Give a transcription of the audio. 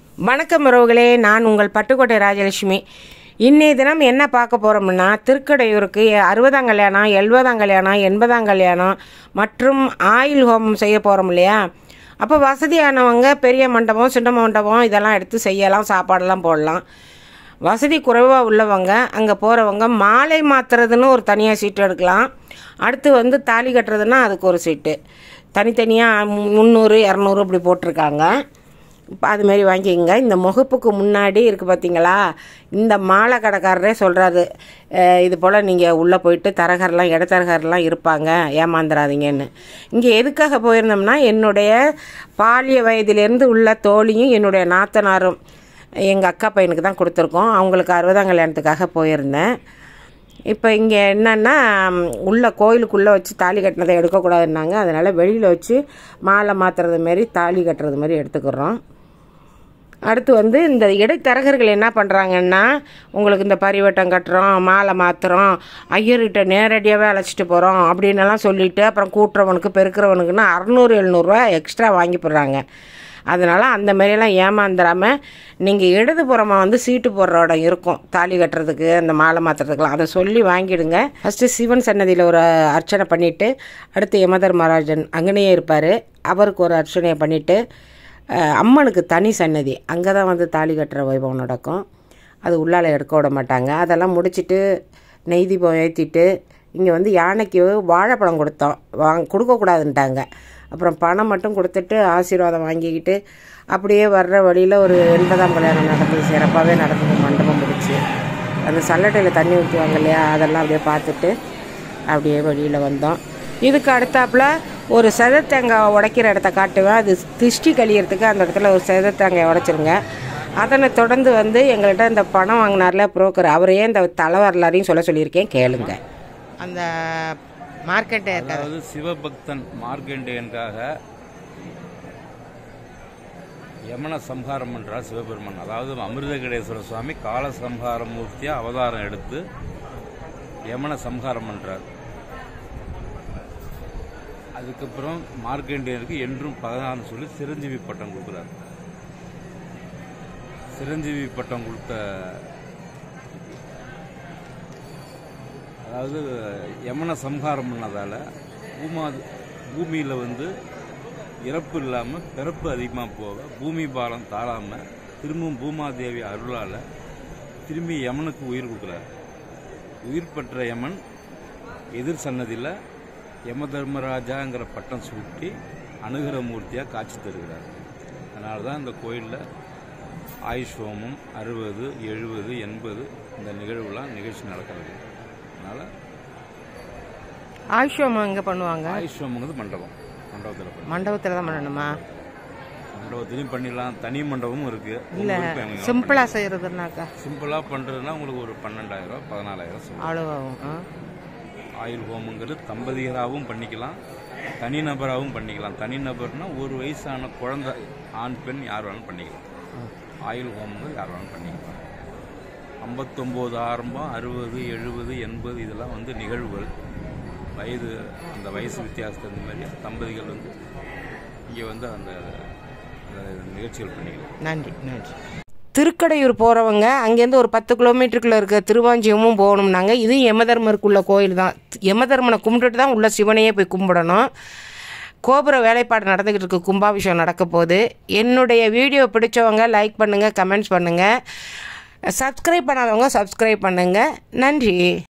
வணக்கம் உறவுகளே, நான் உங்கள் பட்டுக்கோட்டை ராஜலட்சுமி. இன்னைய தினம் என்ன பார்க்க போகிறோம்னா, திருக்கடையூருக்கு 60ஆம் கல்யாணம், 70ஆம் கல்யாணம், 80ஆம் கல்யாணம் மற்றும் ஆயில் ஹோமம் செய்ய போகிறோம் இல்லையா. அப்போ வசதியானவங்க பெரிய மண்டபம், சின்ன மண்டபம் இதெல்லாம் எடுத்து செய்யலாம், சாப்பாடெல்லாம் போடலாம். வசதி குறைவாக உள்ளவங்க அங்கே போகிறவங்க மாலை மாற்றுறதுன்னு ஒரு தனியாக சீட்டு எடுக்கலாம். அடுத்து தாலி கட்டுறதுன்னா அதுக்கு ஒரு சீட்டு தனித்தனியாக 300 200 இப்படி போட்டிருக்காங்க. இப்போ அதுமாரி வாங்கிக்கோங்க. இந்த முகப்புக்கு முன்னாடி இருக்குது பார்த்தீங்களா, இந்த மாலை கடைக்காரரே சொல்கிறாரு, இது போல் நீங்கள் உள்ளே போயிட்டு தரகரெலாம் இடத்தரகரெலாம் இருப்பாங்க, ஏமாந்துடாதீங்கன்னு. இங்கே எதுக்காக போயிருந்தோம்னா, என்னுடைய பாலிய வயதிலேருந்து உள்ள தோழியும் என்னுடைய நாத்தனாரும் எங்கள் அக்கா பையனுக்கு தான் கொடுத்துருக்கோம். அவங்களுக்கு 60ஆம் கல்யாணத்துக்காக போயிருந்தேன். இப்போ இங்கே என்னென்னா, உள்ள கோயிலுக்குள்ளே வச்சு தாலி கட்டினதை எடுக்கக்கூடாதுன்னாங்க. அதனால் வெளியில் வச்சு மாலை மாற்றுறது மாரி தாலி கட்டுறது மாதிரி எடுத்துக்கிறோம். அடுத்து இந்த இடைத்தரகர்கள் என்ன பண்ணுறாங்கன்னா, உங்களுக்கு இந்த பரிவட்டம் கட்டுறோம், மாலை மாற்றுறோம், ஐயர்கிட்ட நேரடியாகவே அழைச்சிட்டு போகிறோம் அப்படின்னலாம் சொல்லிவிட்டு அப்புறம் கூட்டுறவனுக்கு பெருக்கிறவனுக்குன்னா 600-700 ரூபா எக்ஸ்ட்ரா வாங்கி போடுறாங்க. அதனால் அந்த மாதிரியெல்லாம் ஏமாந்துடாமல் நீங்கள் இடதுபுறமாக சீட்டு போடுற இடம் இருக்கும் தாலி கட்டுறதுக்கு, அந்த மாலை மாற்றுறதுக்கெலாம், அதை சொல்லி வாங்கிடுங்க. ஃபஸ்ட்டு சிவன் சன்னதியில் ஒரு அர்ச்சனை பண்ணிவிட்டு, அடுத்து யமதர்மராஜன் அங்கனையே இருப்பார், அவருக்கு ஒரு அர்ச்சனையை பண்ணிவிட்டு, அம்மனுக்கு தனி சன்னதி அங்கே தான் தாலி கட்டுற வைபவம் நடக்கும். அது உள்ளால் எடுக்க விட மாட்டாங்க. அதெல்லாம் முடிச்சுட்டு நெய் தீபம் ஏற்றிட்டு இங்கே யானைக்கு வாழைப்பழம் கொடுத்தோம், கொடுக்கக்கூடாதுன்ட்டாங்க. அப்புறம் பணம் மட்டும் கொடுத்துட்டு ஆசீர்வாதம் வாங்கிக்கிட்டு அப்படியே வர்ற வழியில் ஒரு 80ஆம் கல்யாணம் நடந்தது, சிறப்பாகவே நடந்தது. மண்டபம் முடிச்சு அந்த சல்லட்டையில் தண்ணி ஊற்றுவாங்க இல்லையா, அதெல்லாம் அப்படியே பார்த்துட்டு அப்படியே வழியில் வந்தோம். இதுக்கு அடுத்தாப்புல ஒரு செதத்தேங்காய் உடைக்கிற இடத்த காட்டுவேன். அது திருஷ்டி கழியறதுக்கு அந்த இடத்துல ஒரு செதத்தேங்காய் உடைச்சிருங்க. அதனை தொடர்ந்து எங்கள்கிட்ட இந்த பணம் வாங்கினார்ல புரோக்கர், அவரையே இந்த தலைவரலாரையும் சொல்லியிருக்கேன், கேளுங்க. அந்த மார்க்கெட்டே சிவபக்தன் மார்க்கண்டேயனுக்காக யமன சம்ஹாரம் பண்றார் சிவபெருமான். அதாவது அமிர்தகடேஸ்வர சுவாமி கால சம்ஹார மூர்த்தியா அவதாரம் எடுத்து யமன சம்ஹாரம் பண்றார். அதுக்கப்புறம் மார்க்கண்டேயனுக்கு என்றும் 16 சொல்லி சிரஞ்சீவி பட்டம் கொடுக்குறார். சிரஞ்சீவி பட்டம் கொடுத்த, அதாவது யமன சம்ஹாரம் பண்ணதால் பூமியில் இறப்பு இல்லாமல் பிறப்பு அதிகமாக போக பூமி பாலம் தாழாமல் திரும்பவும் பூமாதேவி அருளால் திரும்பி யமனுக்கு உயிர் கொடுக்குறார். உயிர் பெற்ற யமன் எதிர் சன்னதியில் யமதர்மராஜாங்கிற பட்டம் சூட்டி அனுகிர மூர்த்தியாக காட்சி தருகிறார். அதனால தான் இந்த கோயிலில் ஆயுஷ் ஹோமம் 60, 70, 80 இந்த நிகழ்வுலாம் நிகழ்ச்சி நடக்கிறது. அதனால் ஆயுஷ் ஹோமம் எங்கே பண்ணுவாங்க? ஆயுஷ் ஹோமங்கிறது மண்டபத்தில் தான் பண்ணணுமா? மண்டபத்திலையும் பண்ணிடலாம், தனி மண்டபமும் இருக்கு. இல்லை சிம்பிளாக செய்யறதுனாக்கா, சிம்பிளாக பண்ணுறதுன்னா உங்களுக்கு ஒரு 12,000 14,000 அவ்வளோவாகும். ஆயுள் ஹோமங்கிறது தம்பதியராகவும் பண்ணிக்கலாம், தனிநபராகவும் பண்ணிக்கலாம். தனிநபர்னா ஒரு வயசான குழந்தை, ஆண் பெண் யார் வேணாலும் பண்ணிக்கலாம். ஆயுள் ஹோமங்கள் யார் வேணாலும் பண்ணிக்கலாம். 59 ஆரம்பம், 60, 70, 80 இதெல்லாம் நிகழ்வுகள். வயது அந்த வயசு வித்தியாசத்து இந்த மாதிரி தம்பதிகள் இங்கே அந்த நிகழ்ச்சிகள் பண்ணிக்கலாம். நன்றி நன்றி. திருக்கடையூர் போகிறவங்க அங்கேருந்து ஒரு 10 கிலோமீட்டருக்குள்ளே இருக்க திருவாஞ்சியமும் போகணும்னாங்க. இது யமதர்மருக்குள்ள கோயில் தான். யமதர்மனை கும்பிட்டுட்டு தான் உள்ள சிவனையே போய் கும்பிடணும். கோபுர வேலைப்பாடு நடந்துக்கிட்டு இருக்கு, கும்பாபிஷேகம் நடக்க போகுது. என்னுடைய வீடியோ பிடிச்சவங்க லைக் பண்ணுங்கள், கமெண்ட்ஸ் பண்ணுங்கள், சப்ஸ்கிரைப் பண்ணாதவங்க சப்ஸ்கிரைப் பண்ணுங்கள். நன்றி.